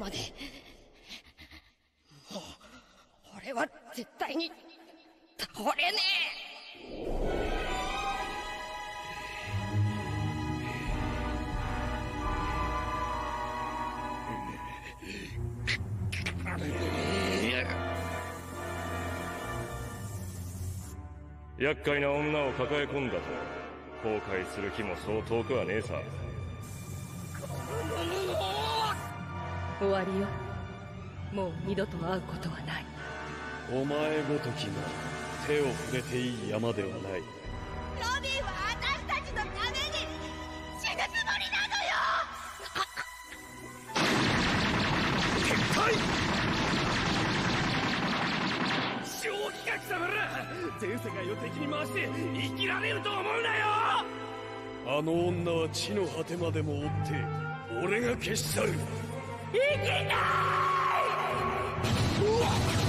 まで。もう俺は絶対に倒れねえ。厄介な女を抱え込んだと後悔する日もそう遠くはねえさ。 終わりよ。もう二度と会うことはない。 お前ごときが手を触れていい山ではない。 ロビンは私たちのために死ぬつもりなのよ。 撤退。正気か貴様ら。全世界を敵に回して生きられると思うなよ。あの女は地の果てまでも追って俺が消し去る。 いけない。